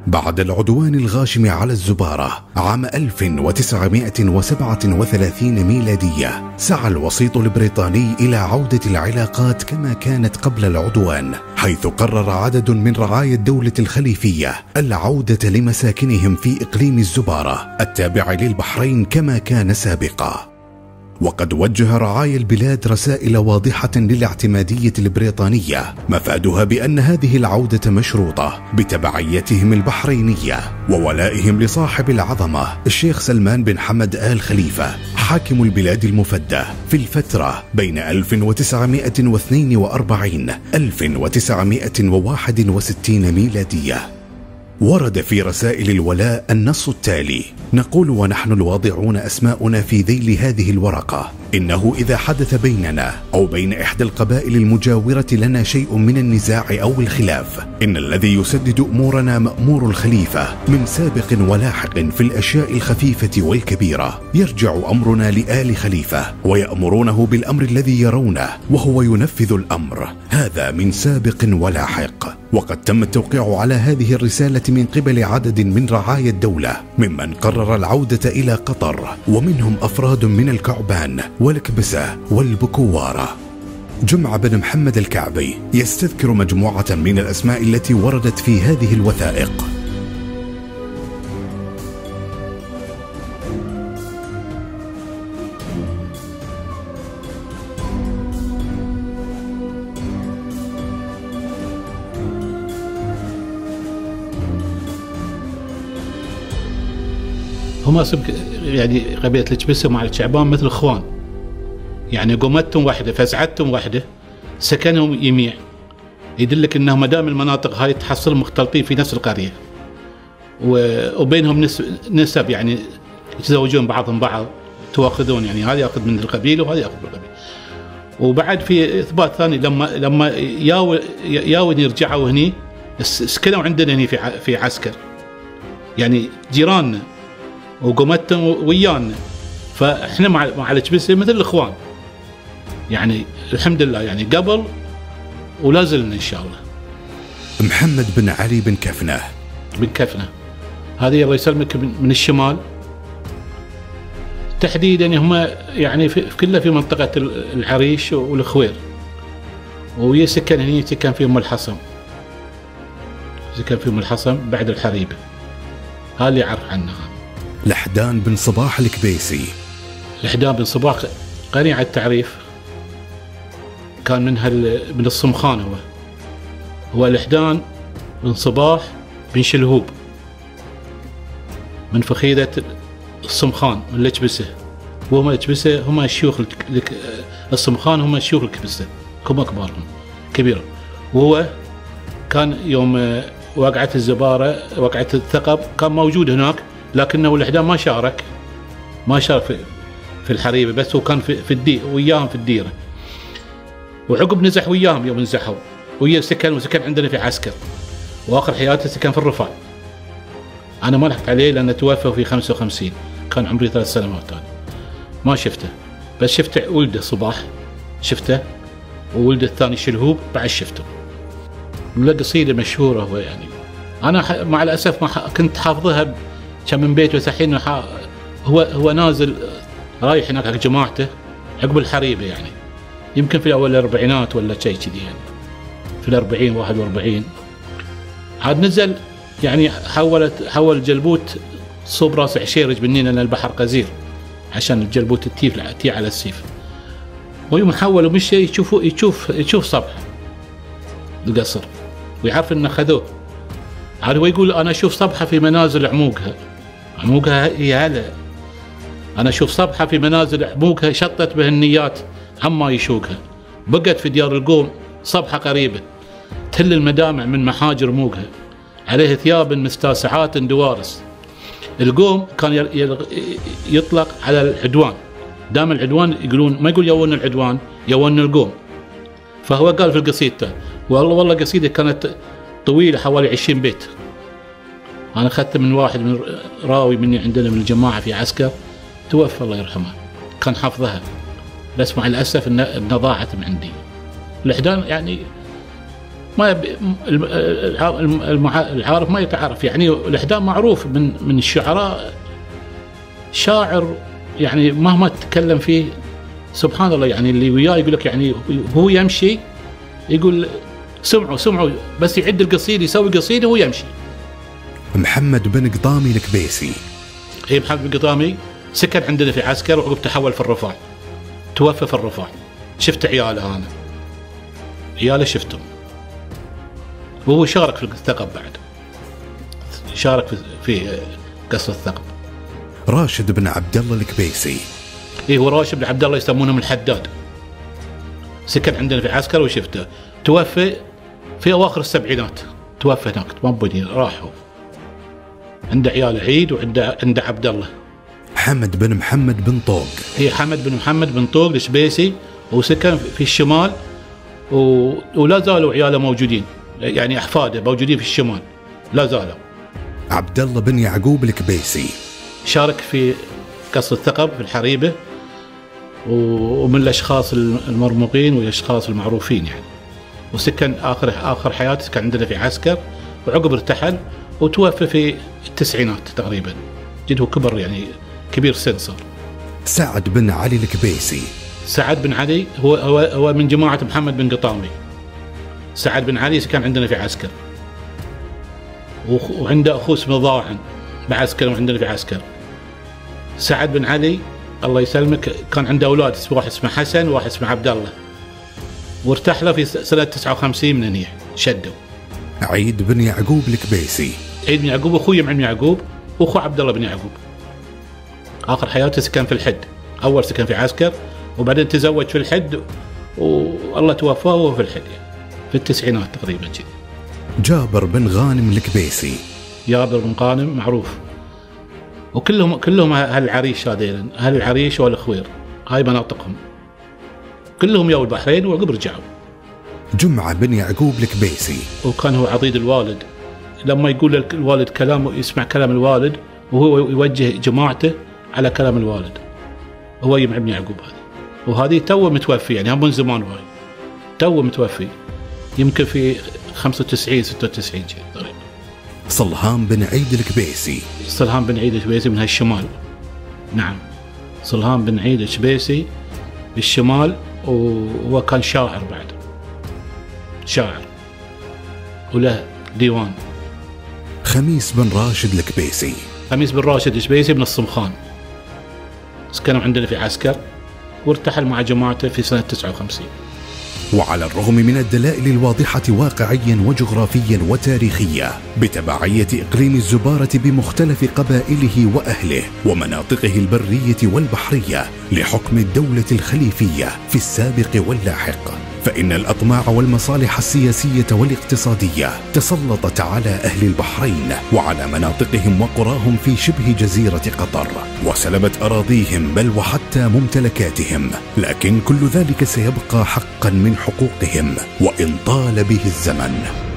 بعد العدوان الغاشم على الزبارة عام 1937 ميلادية، سعى الوسيط البريطاني إلى عودة العلاقات كما كانت قبل العدوان، حيث قرر عدد من رعايا الدولة الخليفية العودة لمساكنهم في إقليم الزبارة التابع للبحرين كما كان سابقا. وقد وجه رعايا البلاد رسائل واضحة للاعتمادية البريطانية مفادها بأن هذه العودة مشروطة بتبعيتهم البحرينية وولائهم لصاحب العظمة الشيخ سلمان بن حمد آل خليفة حاكم البلاد المفدى في الفترة بين 1942 1961 ميلادية. ورد في رسائل الولاء النص التالي: نقول ونحن الواضعون أسماؤنا في ذيل هذه الورقة إنه إذا حدث بيننا أو بين إحدى القبائل المجاورة لنا شيء من النزاع أو الخلاف، إن الذي يسدد أمورنا مأمور الخليفة من سابق ولاحق في الأشياء الخفيفة والكبيرة، يرجع أمرنا لآل خليفة ويأمرونه بالأمر الذي يرونه وهو ينفذ الأمر، هذا من سابق ولاحق. وقد تم التوقيع على هذه الرسالة من قبل عدد من رعايا الدولة ممن قرر العودة إلى قطر، ومنهم أفراد من الكعبان والكبسة والبكوارة. جمعة بن محمد الكعبي يستذكر مجموعة من الأسماء التي وردت في هذه الوثائق: هم يعني قبيلة الكبسة مع الشعبان مثل اخوان، يعني قومتهم واحدة، فزعتهم واحدة، سكنهم يميع، يدلك انه ما دام المناطق هاي تحصل مختلطين في نفس القرية وبينهم نسب، يعني يتزوجون بعضهم بعض، تواخذون، يعني هذا ياخذ من القبيلة وهذا ياخذ من القبيلة. وبعد في اثبات ثاني لما ياون يرجعوا هني سكنوا عندنا هني في عسكر، يعني جيراننا وقومتهم ويانا، فاحنا مع الكبسة مثل الاخوان، يعني الحمد لله، يعني قبل ولا زلنا ان شاء الله. محمد بن علي بن كفنة هذه الله يسلمك من الشمال تحديدا، هم يعني كلها في منطقة العريش والخوير، ويسكن هني، سكن في ام الحصم بعد الحريبة، هذا اللي يعرف عنها. لحدان بن صباح الكبيسي. لحدان بن صباح غني عن التعريف، كان من الصمخان، هو لحدان بن صباح بن شلهوب من فخيدة الصمخان من الكبسة، وهم الكبسة هم شيوخ الصمخان، هم شيوخ الكبسة، هم كبيرهم. وهو كان يوم وقعت الزبارة، وقعت الثقب، كان موجود هناك، لكنه لحدان ما شارك في الحريبة، بس هو كان في وياهم في الديرة. وعقب نزح وياهم، يوم نزحوا ويا سكن عندنا في عسكر، واخر حياته سكن في الرفاع. انا ما لحقت عليه لانه توفى في 55، كان عمري 3 سنوات. انا ما شفته، بس شفت ولده صباح، شفته، وولده الثاني شلهوب بعد شفته. له قصيدة مشهورة، هو يعني انا مع الاسف ما كنت حافظها، كان من بيته الحين هو نازل رايح هناك حق جماعته عقب الحريبة، يعني يمكن في اول الاربعينات ولا شيء كذي، يعني في 40 41 عاد نزل، يعني حول الجلبوت صوب راس عشيرج بنينا لان البحر قزير، عشان الجلبوت تي على السيف. ويوم حول ومشي يشوف صبح القصر، ويعرف انه خذوه. عاد هو يقول انا اشوف صبحه في منازل عموقها هي هلا، انا اشوف صبحه في منازل عموقها، شطت به النيات عما يشوقها، بقت في ديار القوم صبحه قريبه، تهل المدامع من محاجر موقها، عليه ثياب مستاسعات دوارس. القوم كان يطلق على العدوان، دام العدوان يقولون، ما يقول يوون العدوان، يوون القوم. فهو قال في قصيدته، والله قصيدة كانت طويلة حوالي 20 بيت، أنا أخذت من واحد من راوي مني عندنا من الجماعة في عسكر، توفى الله يرحمه، كان حافظها، بس مع الأسف إن ضاعت من عندي. الإحدان يعني ما العارف ما يتعرف. يعني الإحدام معروف من الشعراء، شاعر يعني مهما تتكلم فيه سبحان الله، يعني اللي وياه يقول لك يعني هو يمشي يقول سمعوا بس يعد القصيد، يسوي قصيده وهو يمشي. محمد بن قطامي الكبيسي. اي محمد بن قطامي سكن عندنا في عسكر، وعقب تحول في الرفاع، توفى في الرفاع. شفت عياله، انا عياله شفتهم، وهو شارك في الثقب بعد، شارك في قصر الثقب. راشد بن عبد الله الكبيسي. هو راشد بن عبد الله يسمونه الحداد، سكن عندنا في عسكر وشفته، توفى في اواخر السبعينات، توفى هناك موجودين راحوا. عنده عيال عيد وعنده عبد الله. حمد بن محمد بن طوق. حمد بن محمد بن طوق الشبيسي، وسكن في الشمال ولا زالوا عياله موجودين، يعني احفاده موجودين في الشمال لا زالوا. عبد الله بن يعقوب الكبيسي. شارك في قصر الثقب في الحريبه، ومن الاشخاص المرموقين والاشخاص المعروفين يعني. وسكن اخر حياته كان عندنا في عسكر، وعقب ارتحل وتوفى في التسعينات تقريبا، جد هو كبر يعني كبير سن صار. سعد بن علي الكبيسي. سعد بن علي هو من جماعه محمد بن قطامي. سعد بن علي كان عندنا في عسكر، وعنده اخوه اسمه ضاعن بعسكر وعندنا في عسكر. سعد بن علي الله يسلمك كان عنده اولاد، واحد اسمه حسن وواحد اسمه عبد الله، وارتحلوا في سنه 59 من هنيح شدوا. عيد بن يعقوب الكبيسي. عيد بن يعقوب اخوي من يعقوب، واخو عبد الله بن يعقوب. اخر حياته سكن في الحد، اول سكن في عسكر وبعدين تزوج في الحد، والله توفاه وهو في الحد يعني في التسعينات تقريبا كذي. جابر بن غانم الكبيسي. جابر بن غانم معروف، وكلهم اهل العريش، هذين اهل العريش والخوير، هاي مناطقهم كلهم يا البحرين وعقب رجعوا. جمعة بن يعقوب الكبيسي. وكان هو عضيد الوالد، لما يقول الوالد كلام يسمع كلام الوالد، وهو يوجه جماعته على كلام الوالد. هو يجمع بن يعقوب هذا، وهذه تو متوفي يعني هم من زمان، وهاي تو متوفي يمكن في 95 96 تقريبا. صلهام بن عيد الكبيسي. صلهام بن عيد الكبيسي من هالشمال، نعم صلهام بن عيد الكبيسي بالشمال، وهو كان شاعر بعد، شاعر وله ديوان. خميس بن راشد الكبيسي. خميس بن راشد الكبيسي من الصمخان، سكنوا عندنا في عسكر وارتحل مع جماعته في سنة 59. وعلى الرغم من الدلائل الواضحة واقعيا وجغرافيا وتاريخيا بتبعية إقليم الزبارة بمختلف قبائله وأهله ومناطقه البرية والبحرية لحكم الدولة الخليفية في السابق واللاحق، فإن الأطماع والمصالح السياسية والاقتصادية تسلطت على أهل البحرين وعلى مناطقهم وقراهم في شبه جزيرة قطر، وسلبت أراضيهم بل وحتى ممتلكاتهم، لكن كل ذلك سيبقى حقا من حقوقهم وإن طال به الزمن.